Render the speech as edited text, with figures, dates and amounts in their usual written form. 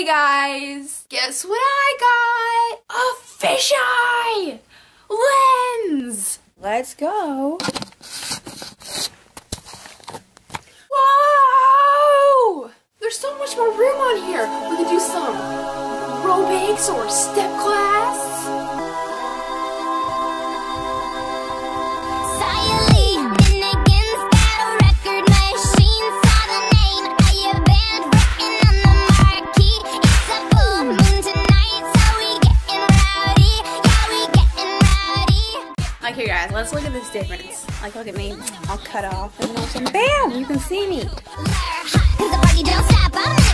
Hey guys, guess what I got? A fisheye lens. Let's go. Whoa! There's so much more room on here. We could do some aerobics or step class. Like here guys, let's look at this difference. Like look at me, all cut off and bam, you can see me.